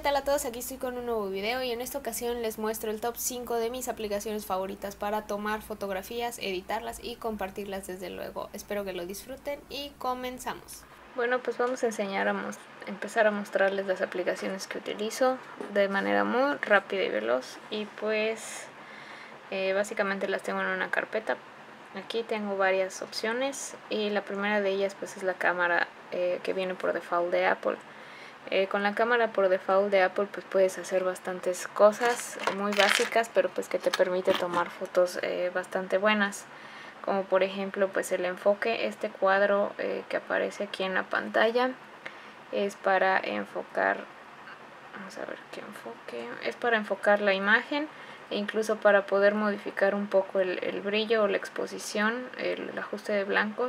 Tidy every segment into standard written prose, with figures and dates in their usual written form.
tal a todos? Aquí estoy con un nuevo video y en esta ocasión les muestro el top 5 de mis aplicaciones favoritas para tomar fotografías, editarlas y compartirlas desde luego. Espero que lo disfruten y comenzamos. Bueno, pues vamos a empezar a mostrarles las aplicaciones que utilizo de manera muy rápida y veloz y pues básicamente las tengo en una carpeta. Aquí tengo varias opciones y la primera de ellas pues es la cámara que viene por default de Apple. Con la cámara por default de Apple pues puedes hacer bastantes cosas muy básicas, pero pues que te permite tomar fotos bastante buenas, como por ejemplo pues el enfoque. Este cuadro que aparece aquí en la pantalla es para enfocar, vamos a ver qué enfoque, es para enfocar la imagen e incluso para poder modificar un poco el brillo o la exposición, el ajuste de blancos.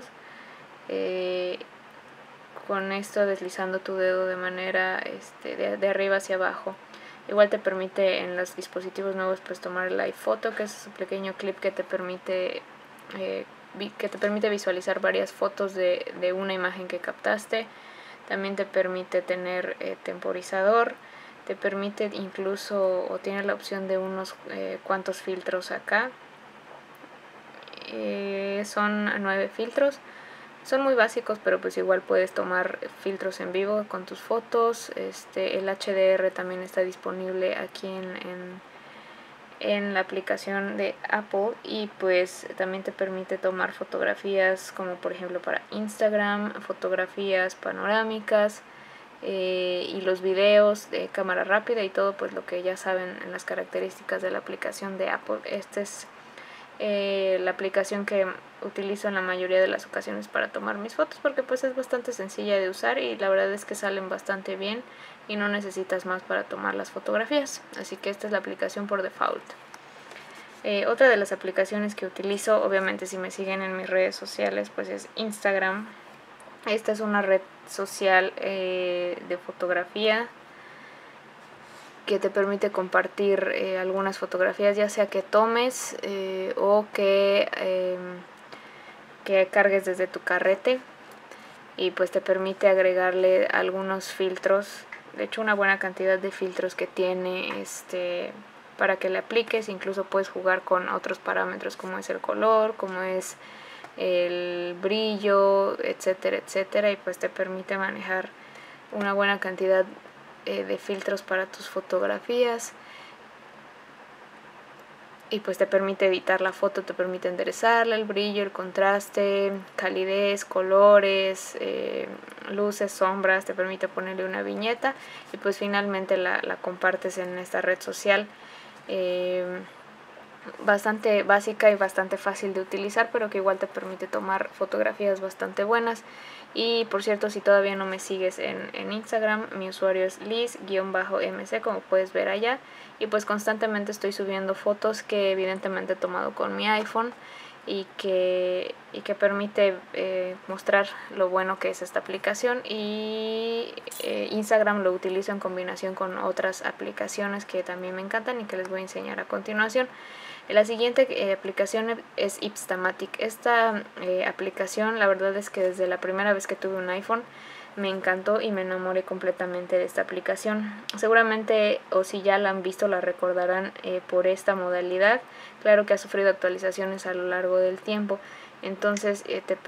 Con esto deslizando tu dedo de manera de arriba hacia abajo. Igual te permite en los dispositivos nuevos pues tomar el iPhoto, que es un pequeño clip que te permite visualizar varias fotos de una imagen que captaste. También te permite tener temporizador, te permite incluso, o tiene la opción de unos cuantos filtros acá. Son 9 filtros. Son muy básicos, pero pues igual puedes tomar filtros en vivo con tus fotos. El HDR también está disponible aquí en la aplicación de Apple y pues también te permite tomar fotografías como por ejemplo para Instagram, fotografías panorámicas y los videos de cámara rápida y todo pues lo que ya saben en las características de la aplicación de Apple. Esta es la aplicación que utilizo en la mayoría de las ocasiones para tomar mis fotos, porque pues es bastante sencilla de usar y la verdad es que salen bastante bien y no necesitas más para tomar las fotografías, así que esta es la aplicación por default. Otra de las aplicaciones que utilizo, obviamente si me siguen en mis redes sociales, pues es Instagram. Esta es una red social de fotografía que te permite compartir algunas fotografías, ya sea que tomes o que cargues desde tu carrete, y pues te permite agregarle algunos filtros, de hecho una buena cantidad de filtros que tiene para que le apliques. Incluso puedes jugar con otros parámetros como es el color, como es el brillo, etcétera, etcétera, y pues te permite manejar una buena cantidad de filtros para tus fotografías y pues te permite editar la foto, te permite enderezarla, el brillo, el contraste, calidez, colores, luces, sombras, te permite ponerle una viñeta y pues finalmente la compartes en esta red social. Bastante básica y bastante fácil de utilizar, pero que igual te permite tomar fotografías bastante buenas. Y por cierto, si todavía no me sigues en Instagram, mi usuario es liz-mc, como puedes ver allá, y pues constantemente estoy subiendo fotos que evidentemente he tomado con mi iPhone y que permite mostrar lo bueno que es esta aplicación. Y Instagram lo utilizo en combinación con otras aplicaciones que también me encantan y que les voy a enseñar a continuación. La siguiente aplicación es Ipstamatic. Esta aplicación, la verdad es que desde la primera vez que tuve un iPhone me encantó y me enamoré completamente de esta aplicación. Seguramente, o si ya la han visto, la recordarán por esta modalidad. Claro que ha sufrido actualizaciones a lo largo del tiempo. Entonces te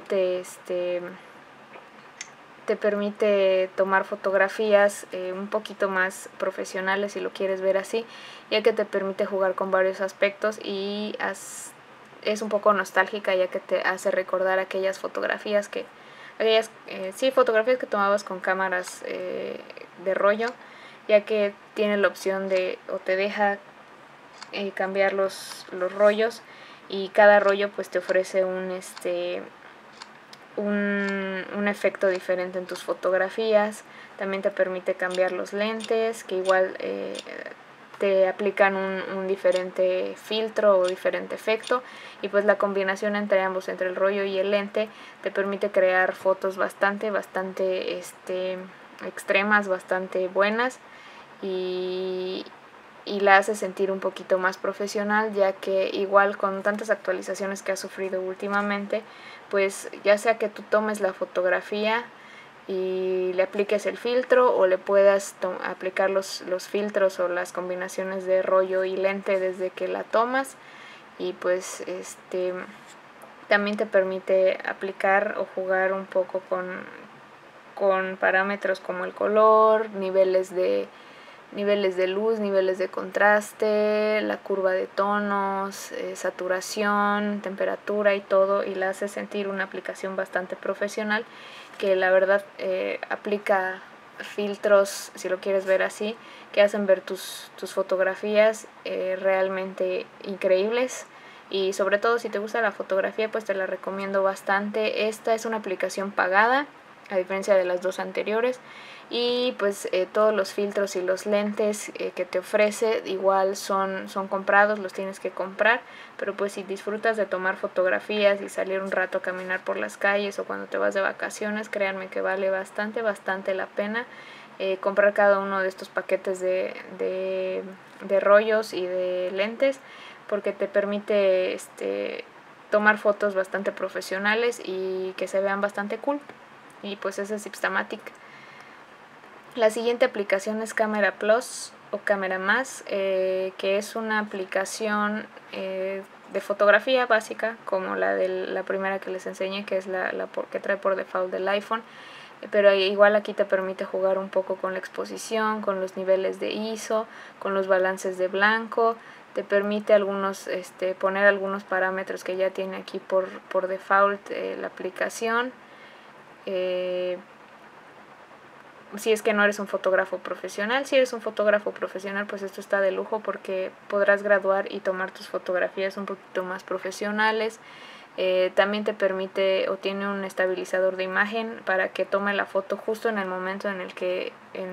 permite tomar fotografías un poquito más profesionales, si lo quieres ver así, ya que te permite jugar con varios aspectos y es un poco nostálgica, ya que te hace recordar aquellas fotografías fotografías que tomabas con cámaras de rollo, ya que tiene la opción o te deja cambiar los rollos, y cada rollo pues te ofrece un efecto diferente en tus fotografías. También te permite cambiar los lentes, que igual te aplican un diferente filtro o diferente efecto, y pues la combinación entre ambos, entre el rollo y el lente, te permite crear fotos bastante extremas, bastante buenas, y la hace sentir un poquito más profesional, ya que igual con tantas actualizaciones que ha sufrido últimamente, pues ya sea que tú tomes la fotografía y le apliques el filtro, o le puedas aplicar los filtros o las combinaciones de rollo y lente desde que la tomas. Y pues también te permite aplicar o jugar un poco con parámetros como el color, niveles de luz, niveles de contraste, la curva de tonos, saturación, temperatura y todo, y la hace sentir una aplicación bastante profesional, que la verdad aplica filtros, si lo quieres ver así, que hacen ver tus fotografías realmente increíbles. Y sobre todo si te gusta la fotografía, pues te la recomiendo bastante. Esta es una aplicación pagada, a diferencia de las dos anteriores, y pues todos los filtros y los lentes que te ofrece igual son comprados, los tienes que comprar, pero pues si disfrutas de tomar fotografías y salir un rato a caminar por las calles o cuando te vas de vacaciones, créanme que vale bastante la pena comprar cada uno de estos paquetes de rollos y de lentes, porque te permite tomar fotos bastante profesionales y que se vean bastante cool. Y pues esa es Ipstamatic. La siguiente aplicación es Camera Plus o Camera Más, que es una aplicación de fotografía básica, como la primera que les enseñé, que es la que trae por default del iPhone, pero igual aquí te permite jugar un poco con la exposición, con los niveles de ISO, con los balances de blanco, te permite poner algunos parámetros que ya tiene aquí por default la aplicación. Si es que no eres un fotógrafo profesional. Si eres un fotógrafo profesional, pues esto está de lujo, porque podrás graduar y tomar tus fotografías un poquito más profesionales. También te permite o tiene un estabilizador de imagen para que tome la foto justo en el momento en el que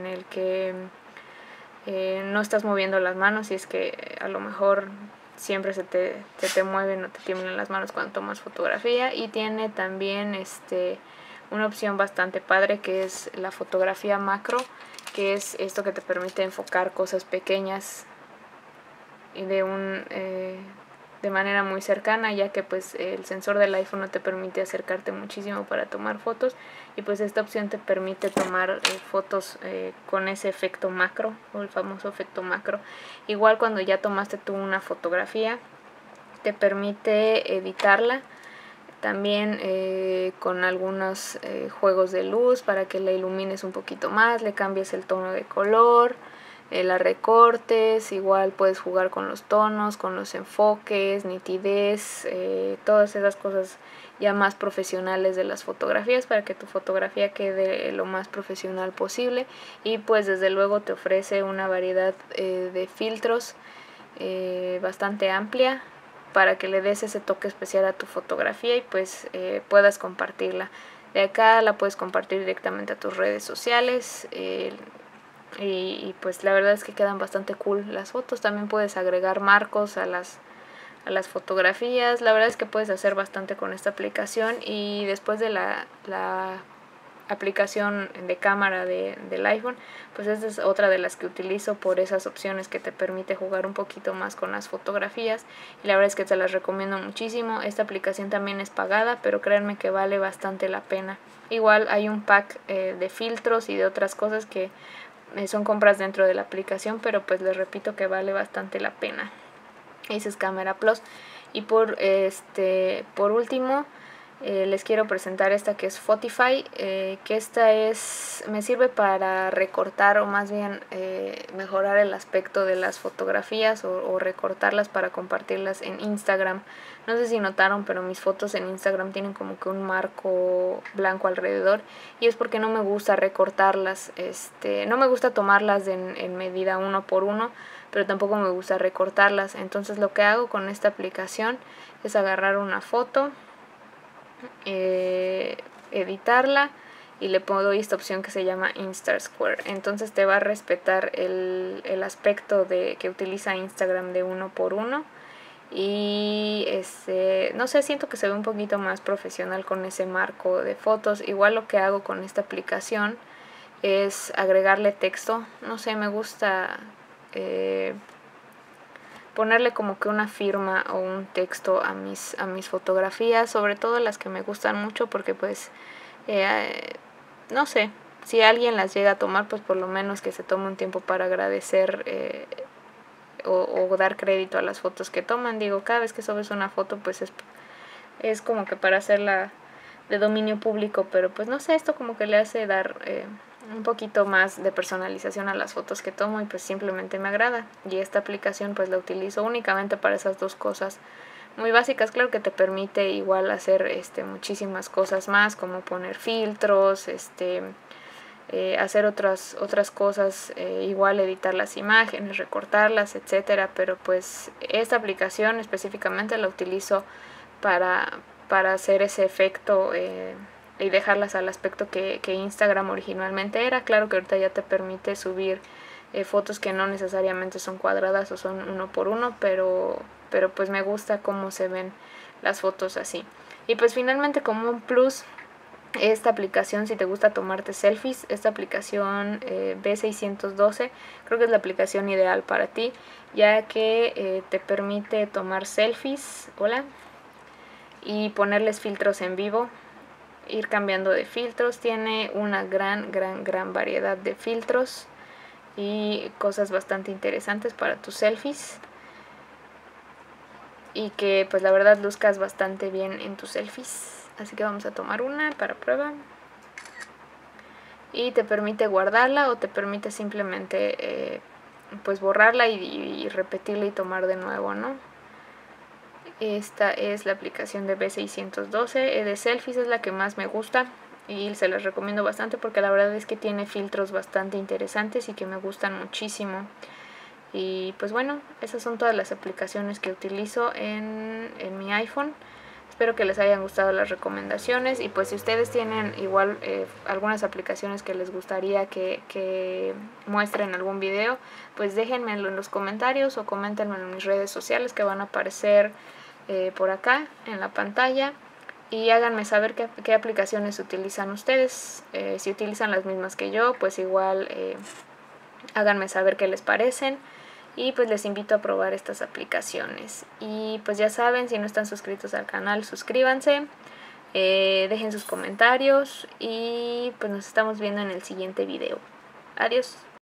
no estás moviendo las manos, y es que a lo mejor siempre se te mueven o te tiemblan las manos cuando tomas fotografía. Y tiene también una opción bastante padre, que es la fotografía macro, que es esto que te permite enfocar cosas pequeñas y de manera muy cercana, ya que pues el sensor del iPhone no te permite acercarte muchísimo para tomar fotos, y pues esta opción te permite tomar fotos con ese efecto macro, o el famoso efecto macro. Igual cuando ya tomaste tú una fotografía, te permite editarla también con algunos juegos de luz para que la ilumines un poquito más, le cambies el tono de color, la recortes. Igual puedes jugar con los tonos, con los enfoques, nitidez, todas esas cosas ya más profesionales de las fotografías, para que tu fotografía quede lo más profesional posible. Y pues desde luego te ofrece una variedad de filtros bastante amplia, para que le des ese toque especial a tu fotografía y pues puedas compartirla. De acá la puedes compartir directamente a tus redes sociales, y pues la verdad es que quedan bastante cool las fotos. También puedes agregar marcos a las fotografías. La verdad es que puedes hacer bastante con esta aplicación. Y después de la aplicación de cámara del iPhone, pues esta es otra de las que utilizo por esas opciones que te permite jugar un poquito más con las fotografías, y la verdad es que te las recomiendo muchísimo. Esta aplicación también es pagada, pero créanme que vale bastante la pena. Igual hay un pack de filtros y de otras cosas que son compras dentro de la aplicación, pero pues les repito que vale bastante la pena. Esa es Camera Plus. Y por último les quiero presentar esta, que es Fotify, que esta me sirve para recortar, o más bien mejorar el aspecto de las fotografías, o recortarlas para compartirlas en Instagram. No sé si notaron, pero mis fotos en Instagram tienen como que un marco blanco alrededor, y es porque no me gusta recortarlas. No me gusta tomarlas en medida 1:1, pero tampoco me gusta recortarlas. Entonces lo que hago con esta aplicación es agarrar una foto, editarla, y le pongo esta opción que se llama Insta Square. Entonces te va a respetar el aspecto que utiliza Instagram de 1:1, y no sé, siento que se ve un poquito más profesional con ese marco de fotos. Igual lo que hago con esta aplicación es agregarle texto. No sé, me gusta ponerle como que una firma o un texto a mis fotografías, sobre todo las que me gustan mucho, porque pues no sé, si alguien las llega a tomar, pues por lo menos que se tome un tiempo para agradecer o dar crédito a las fotos que toman. Digo, cada vez que subes una foto, pues es como que para hacerla de dominio público, pero pues no sé, esto como que le hace dar un poquito más de personalización a las fotos que tomo y pues simplemente me agrada. Y esta aplicación pues la utilizo únicamente para esas dos cosas muy básicas. Claro que te permite igual hacer muchísimas cosas más, como poner filtros, hacer otras cosas, igual editar las imágenes, recortarlas, etcétera, pero pues esta aplicación específicamente la utilizo para hacer ese efecto y dejarlas al aspecto que Instagram originalmente era. Claro que ahorita ya te permite subir fotos que no necesariamente son cuadradas o son uno por uno, pero pues me gusta cómo se ven las fotos así. Y pues finalmente, como un plus, esta aplicación, si te gusta tomarte selfies, esta aplicación B612 creo que es la aplicación ideal para ti, ya que te permite tomar selfies, hola, y ponerles filtros en vivo, ir cambiando de filtros. Tiene una gran variedad de filtros y cosas bastante interesantes para tus selfies, y que pues la verdad luzcas bastante bien en tus selfies. Así que vamos a tomar una para prueba. Y te permite guardarla o te permite simplemente pues borrarla y repetirla y tomar de nuevo, ¿no? Esta es la aplicación de B612 de selfies, es la que más me gusta y se las recomiendo bastante porque la verdad es que tiene filtros bastante interesantes y que me gustan muchísimo. Y pues bueno, esas son todas las aplicaciones que utilizo en mi iPhone. Espero que les hayan gustado las recomendaciones, y pues si ustedes tienen igual algunas aplicaciones que les gustaría que muestre en algún video, pues déjenmelo en los comentarios o coméntenlo en mis redes sociales que van a aparecer por acá en la pantalla, y háganme saber qué aplicaciones utilizan ustedes. Si utilizan las mismas que yo, pues igual háganme saber qué les parecen. Y pues les invito a probar estas aplicaciones. Y pues ya saben, si no están suscritos al canal, suscríbanse, dejen sus comentarios y pues nos estamos viendo en el siguiente video. Adiós.